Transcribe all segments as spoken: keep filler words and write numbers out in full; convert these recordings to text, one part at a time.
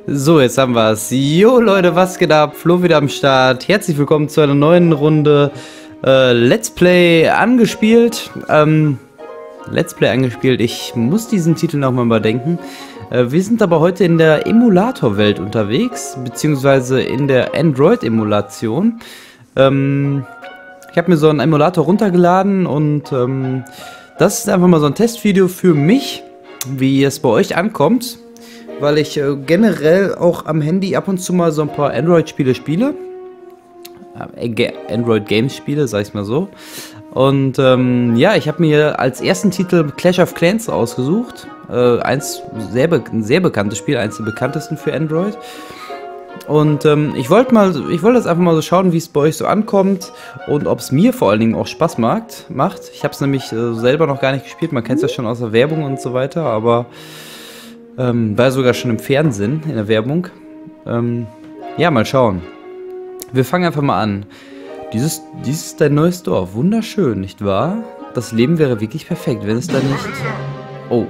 So, jetzt haben wir es. Jo Leute, was geht ab? Flo wieder am Start. Herzlich willkommen zu einer neuen Runde äh, Let's Play angespielt. Ähm, Let's Play angespielt. Ich muss diesen Titel nochmal überdenken. Äh, wir sind aber heute in der Emulator-Welt unterwegs, beziehungsweise in der Android-Emulation. Ähm, ich habe mir so einen Emulator runtergeladen und ähm, das ist einfach mal so ein Testvideo für mich, wie es bei euch ankommt. Weil ich äh, generell auch am Handy ab und zu mal so ein paar Android-Spiele spiele. Äh, Android-Games spiele, sag ich mal so. Und ähm, ja, ich habe mir als ersten Titel Clash of Clans ausgesucht. Äh, eins sehr ein sehr bekanntes Spiel, eins der bekanntesten für Android. Und ähm, ich wollte mal, ich wollte jetzt einfach mal so schauen, wie es bei euch so ankommt und ob es mir vor allen Dingen auch Spaß macht. macht. Ich habe es nämlich äh, selber noch gar nicht gespielt. Man kennt es ja schon aus der Werbung und so weiter, aber Ähm, war sogar schon im Fernsehen, in der Werbung. Ähm, ja, mal schauen. Wir fangen einfach mal an. Dieses, dieses ist dein neues Dorf. Wunderschön, nicht wahr? Das Leben wäre wirklich perfekt, wenn es da nicht... Oh.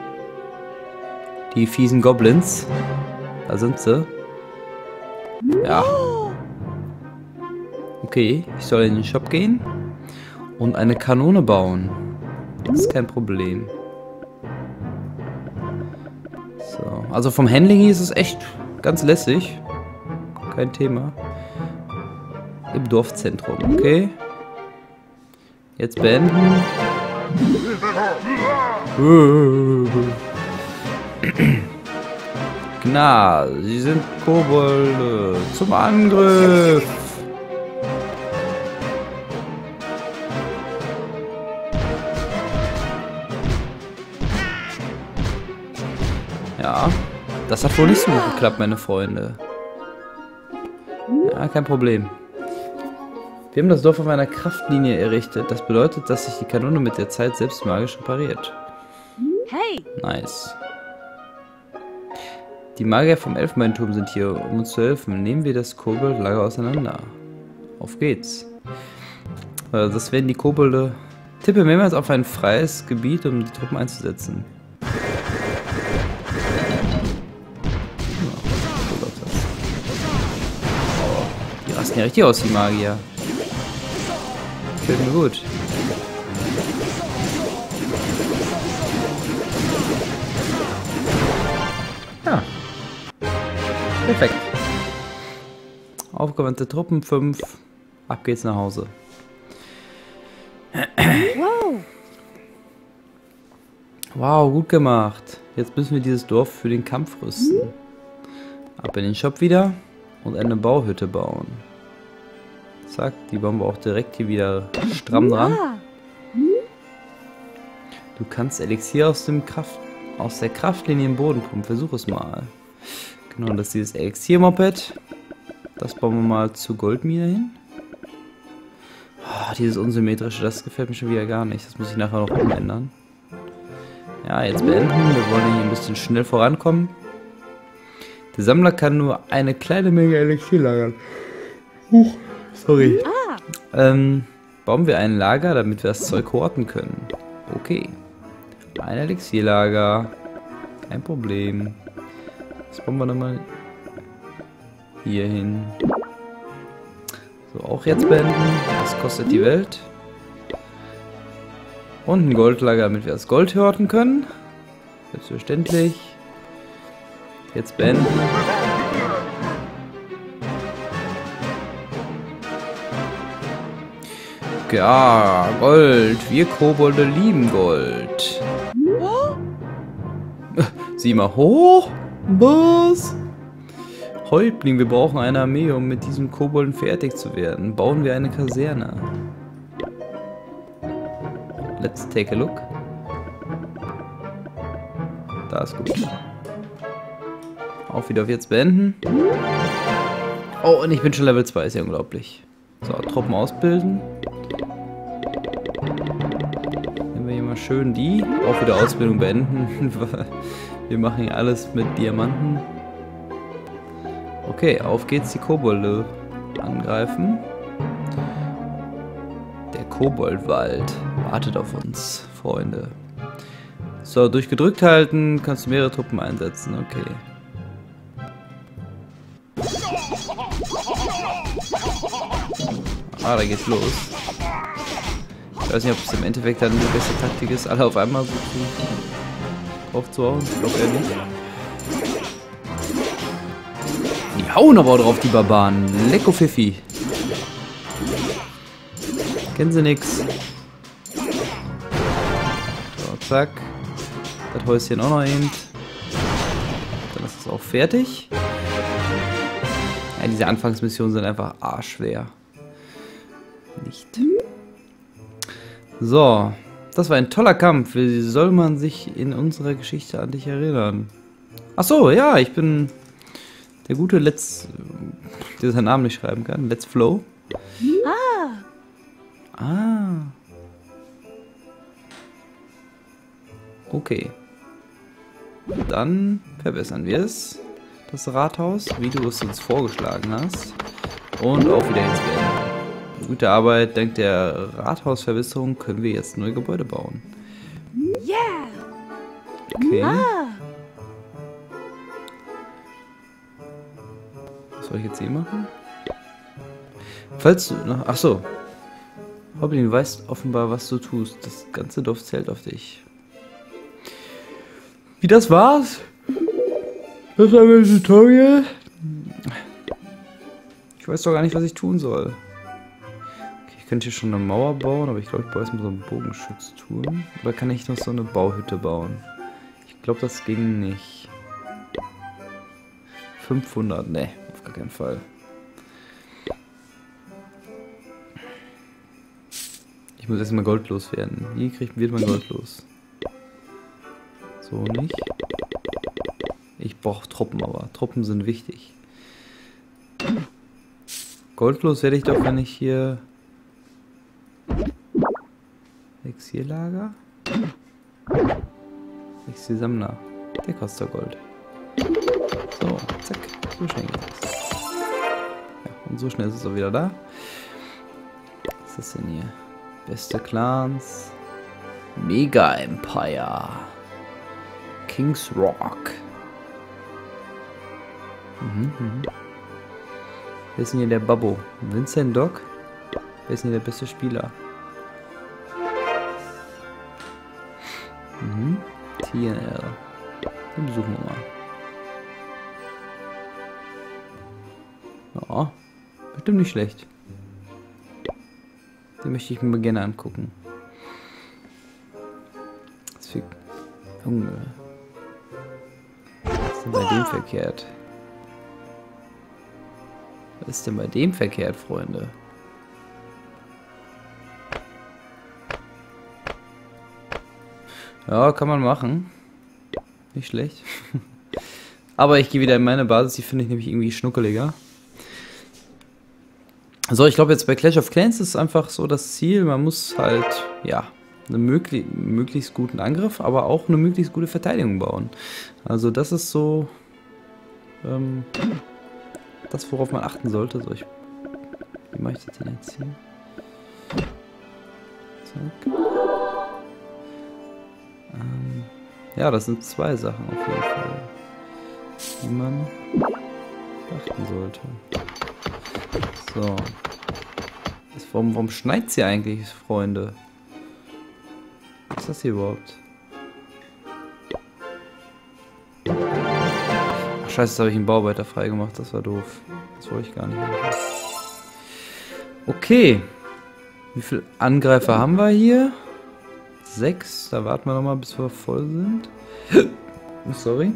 Die fiesen Goblins. Da sind sie. Ja. Okay, ich soll in den Shop gehen und eine Kanone bauen. Das ist kein Problem. So, also vom Handling ist es echt ganz lässig. Kein Thema. Im Dorfzentrum, okay. Jetzt beenden. Na, sie sind Kobolde. Zum Angriff. Ja, das hat wohl nicht so gut geklappt, meine Freunde. Ja, kein Problem. Wir haben das Dorf auf einer Kraftlinie errichtet. Das bedeutet, dass sich die Kanone mit der Zeit selbst magisch repariert. Hey! Nice. Die Magier vom Elfenbeinturm sind hier, um uns zu helfen. Nehmen wir das Koboldlager auseinander. Auf geht's. Das werden die Kobolde. Tippe mehrmals auf ein freies Gebiet, um die Truppen einzusetzen. Die rasten ja richtig aus, die Magier. Gefällt mir gut. Ja. Perfekt. Aufgewandte Truppen fünf. Ab geht's nach Hause. Wow. Wow, gut gemacht. Jetzt müssen wir dieses Dorf für den Kampf rüsten. Ab in den Shop wieder und eine Bauhütte bauen. Zack, die bauen wir auch direkt hier wieder stramm dran. Du kannst Elixier aus dem Kraft aus der Kraftlinie im Boden pumpen. Versuch es mal. Genau, das ist dieses Elixier-Moped. Das bauen wir mal zur Goldmine hin. Oh, dieses unsymmetrische, das gefällt mir schon wieder gar nicht. Das muss ich nachher noch umändern. Ja, jetzt beenden. Wir wollen hier ein bisschen schnell vorankommen. Der Sammler kann nur eine kleine Menge Elixier lagern. Huch, sorry. Ah. Ähm, bauen wir ein Lager, damit wir das Zeug horten können. Okay. Ein Elixierlager. Kein Problem. Das bauen wir nochmal hier hin. So, auch jetzt beenden. Das kostet die Welt. Und ein Goldlager, damit wir das Gold horten können. Selbstverständlich. Jetzt beenden. Ja, Gold. Wir Kobolde lieben Gold. Sieh mal hoch. Was? Häuptling, wir brauchen eine Armee, um mit diesen Kobolden fertig zu werden. Bauen wir eine Kaserne. Let's take a look. Da ist gut. Auch wieder auf jetzt beenden. Oh, und ich bin schon Level zwei, ist ja unglaublich. So, Truppen ausbilden. Nehmen wir hier mal schön die. Auch wieder Ausbildung beenden. Wir machen hier alles mit Diamanten. Okay, auf geht's, die Kobolde angreifen. Der Koboldwald wartet auf uns, Freunde. So, durch gedrückt halten kannst du mehrere Truppen einsetzen, okay. Ah, da geht's los. Ich weiß nicht, ob es im Endeffekt dann die beste Taktik ist, alle auf einmal so zu drauf zu hauen. Ich glaube eher nicht. Die hauen aber auch drauf, die Barbaren. Lecko Pfiffi. Kennen sie nix. So, zack. Das Häuschen auch noch eben. Dann ist es auch fertig. Ja, diese Anfangsmissionen sind einfach arschschwer. Nicht. So, das war ein toller Kampf. Wie soll man sich in unserer Geschichte an dich erinnern? Ach so, ja, ich bin der gute Let's, der seinen Namen nicht schreiben kann. Let's Flow. Ah. Ah. Okay. Dann verbessern wir es. Das Rathaus, wie du es uns vorgeschlagen hast. Und auch wieder ins Bett. Gute Arbeit, dank der Rathausverbesserung können wir jetzt neue Gebäude bauen. Yeah. Okay. Ah. Was soll ich jetzt hier machen? Falls du noch... Achso. Hoblin, du weißt offenbar, was du tust. Das ganze Dorf zählt auf dich. Wie das war's? Das war mein Tutorial. Ich weiß doch gar nicht, was ich tun soll. Okay, ich könnte hier schon eine Mauer bauen, aber ich glaube, ich baue erstmal so einen Bogenschützturm. Oder kann ich noch so eine Bauhütte bauen? Ich glaube, das ging nicht. fünfhundert, ne, auf gar keinen Fall. Ich muss erstmal Gold loswerden. Wie kriegt wird man Gold los? So nicht. Ich brauche Truppen, aber Truppen sind wichtig. Goldlos werde ich doch, wenn ich hier... Exillager? Exilsammler. Der kostet Gold. So, zack. So schnell geht das. Ja, und so schnell ist es auch wieder da. Was ist das denn hier? Beste Clans. Mega Empire. Kings Rock. Mhm, mhm. Wer ist denn hier der Babbo? Vincent Doc? Wer ist denn hier der beste Spieler? Mhm. T N L. Den besuchen wir mal. Ja, bestimmt nicht schlecht. Den möchte ich mir gerne angucken. Das ist viel... Junge. Was ist denn bei dem verkehrt? Was ist denn bei dem verkehrt, Freunde? Ja, kann man machen. Nicht schlecht. Aber ich gehe wieder in meine Basis, die finde ich nämlich irgendwie schnuckeliger. So, ich glaube jetzt bei Clash of Clans ist es einfach so das Ziel, man muss halt, ja, einen möglich, möglichst guten Angriff, aber auch eine möglichst gute Verteidigung bauen. Also das ist so ähm, das, worauf man achten sollte. So, ich, wie mache ich das denn jetzt hier? Zack. Ähm, ja, das sind zwei Sachen auf jeden Fall, die man beachten sollte. So. Das, warum warum schneit sie eigentlich, Freunde? Was ist das hier überhaupt? Ach, scheiße, jetzt habe ich einen Bauarbeiter freigemacht. Das war doof. Das wollte ich gar nicht machen. Okay. Wie viele Angreifer haben wir hier? Sechs. Da warten wir nochmal, bis wir voll sind. Sorry.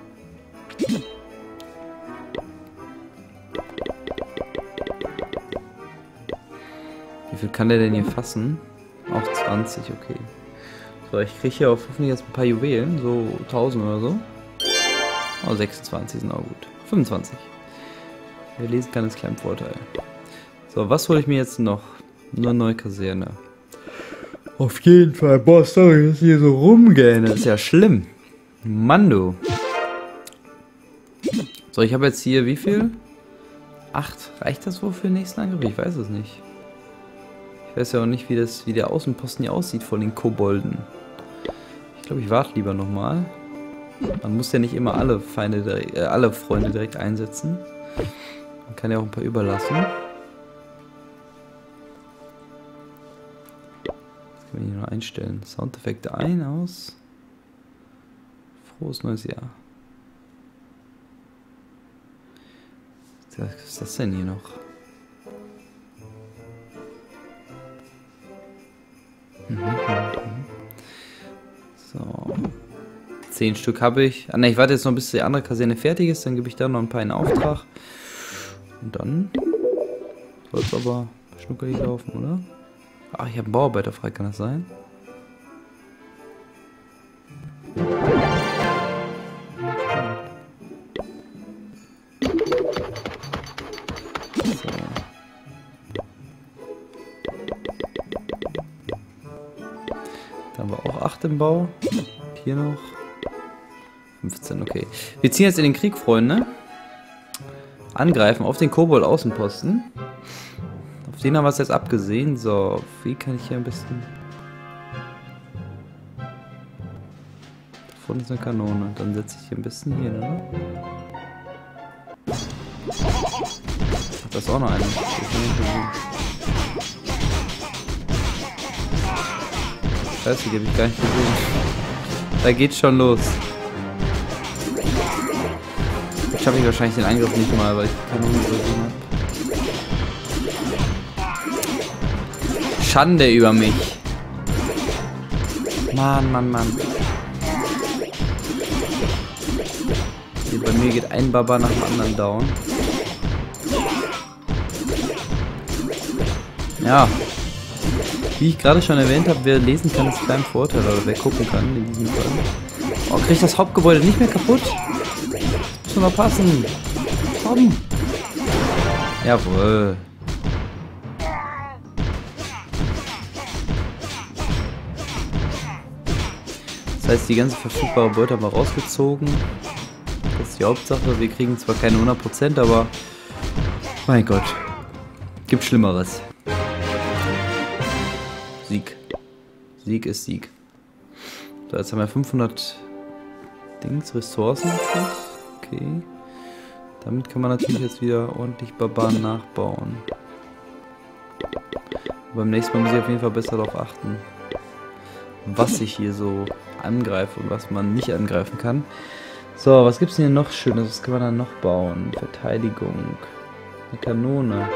Wie viel kann der denn hier fassen? Auch zwanzig, okay. So, ich kriege hier auf hoffentlich jetzt ein paar Juwelen, so tausend oder so. Oh, sechsundzwanzig sind auch gut. fünfundzwanzig. Wer lesen kann, ist klein Vorteil. So, was hole ich mir jetzt noch? Nur eine neue Kaserne. Auf jeden Fall. Boah, sorry, dass ich hier so rumgähne. Das ist ja schlimm. Mann, du. So, ich habe jetzt hier wie viel? Acht. Reicht das wohl für den nächsten Angriff? Ich weiß es nicht. Ich weiß ja auch nicht, wie, das, wie der Außenposten hier aussieht von den Kobolden. Ich glaube, ich warte lieber nochmal. Man muss ja nicht immer alle Feinde, direkt, äh, alle Freunde direkt einsetzen. Man kann ja auch ein paar überlassen. einstellen. Soundeffekte ein, aus. Frohes neues Jahr. Was ist das denn hier noch? So. Zehn Stück habe ich. Ah, ne, ich warte jetzt noch, bis die andere Kaserne fertig ist. Dann gebe ich da noch ein paar in Auftrag. Und dann soll es aber schnuckelig laufen, oder? Ach, ich habe einen Bauarbeiter frei, kann das sein? So. Da haben wir auch acht im Bau. Hier noch fünfzehn, okay. Wir ziehen jetzt in den Krieg, Freunde. Angreifen auf den Kobold-Außenposten. Auf den haben wir es jetzt abgesehen. So, wie kann ich hier am besten... Davon ist eine Kanone. Dann setze ich hier ein bisschen hier, ne? Ach, da ist auch noch eine. Scheiße, die habe ich gar nicht gesehen. Da geht's schon los. Jetzt schaffe ich wahrscheinlich den Angriff nicht mal, weil ich die Kanone übersehen habe. Schande über mich. Mann, Mann, Mann. Hier bei mir geht ein Baba nach dem anderen down. Ja. Wie ich gerade schon erwähnt habe, wer lesen kann, ist kein Vorteil, oder wer gucken kann in diesem Fall. Oh, krieg ich das Hauptgebäude nicht mehr kaputt? Muss schon noch passen. Komm. Jawohl. Das heißt, die ganze verfügbare Beute haben wir rausgezogen. Das ist die Hauptsache. Wir kriegen zwar keine hundert Prozent, aber mein Gott, gibt Schlimmeres. Sieg. Sieg ist Sieg. So, jetzt haben wir fünfhundert Dings, Ressourcen. Okay. Damit kann man natürlich jetzt wieder ordentlich Barbaren nachbauen. Beim nächsten Mal muss ich auf jeden Fall besser darauf achten, was ich hier so angreife und was man nicht angreifen kann. So, was gibt's denn hier noch Schönes? Was kann man dann noch bauen? Verteidigung. Eine Kanone.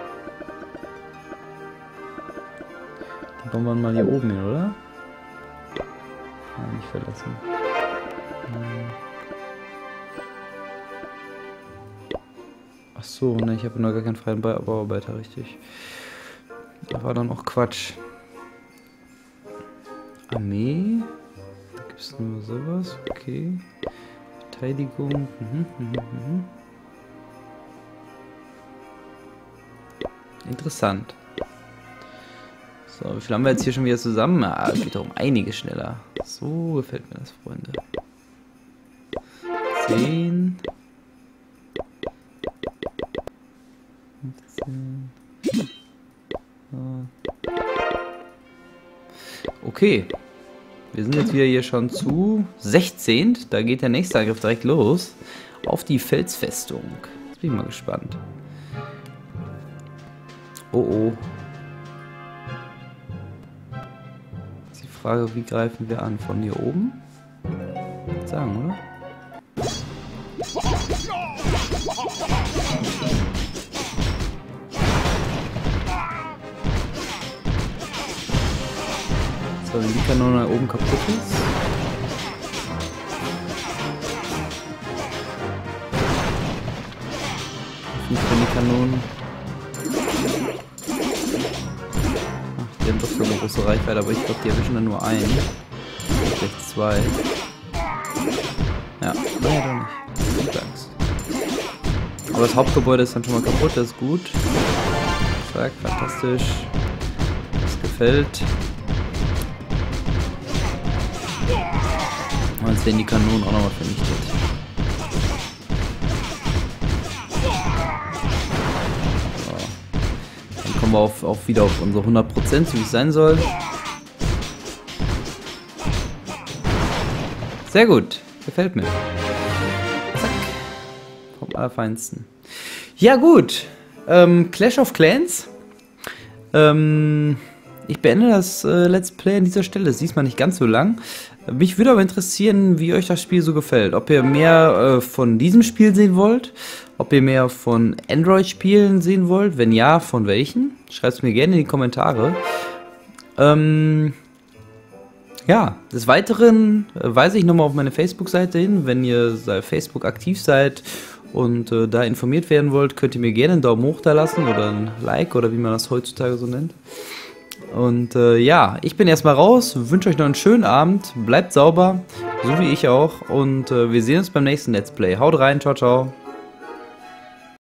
Die bauen wir mal hier oben hin, oder? Ja, nicht verlassen. Ach so, ne, ich habe noch gar keinen freien Bauarbeiter, richtig. Da war dann auch Quatsch. Armee. Da gibt es nur sowas. Okay. Verteidigung. Mhm, mhm, mhm. Interessant. So, wie viel haben wir jetzt hier schon wieder zusammen? Ah, geht doch um einiges schneller. So gefällt mir das, Freunde. zehn. fünfzehn. So. Okay. Wir sind jetzt wieder hier schon zu sechzehn. Da geht der nächste Angriff direkt los. Auf die Felsfestung. Jetzt bin ich mal gespannt. Oh oh. Jetzt die Frage, wie greifen wir an? Von hier oben? Ich würde sagen, oder? So, wenn die Kanone oben kaputt ist. Nicht von die Kanonen. Ach, die haben doch so eine große Reichweite, aber ich glaube, die erwischen dann nur einen. Vielleicht zwei. Ja, naja, doch nicht. Keine Angst. Aber das Hauptgebäude ist dann schon mal kaputt, das ist gut. Zack, fantastisch. Das gefällt. Und jetzt werden die Kanonen auch nochmal vernichtet. So. Dann kommen wir auf, auf wieder auf unsere hundert Prozent, so wie es sein soll. Sehr gut. Gefällt mir. Zack. Vom Allerfeinsten. Ja gut. Ähm, Clash of Clans. Ähm, ich beende das äh, Let's Play an dieser Stelle. Es ist diesmal nicht ganz so lang. Mich würde aber interessieren, wie euch das Spiel so gefällt. Ob ihr mehr äh, von diesem Spiel sehen wollt, ob ihr mehr von Android-Spielen sehen wollt. Wenn ja, von welchen? Schreibt es mir gerne in die Kommentare. Ähm, ja, des Weiteren äh, weise ich nochmal auf meine Facebook-Seite hin. Wenn ihr bei Facebook aktiv seid und äh, da informiert werden wollt, könnt ihr mir gerne einen Daumen hoch da lassen oder ein Like oder wie man das heutzutage so nennt. Und äh, ja, ich bin erstmal raus, wünsche euch noch einen schönen Abend, bleibt sauber, so wie ich auch, und äh, wir sehen uns beim nächsten Let's Play. Haut rein, ciao, ciao.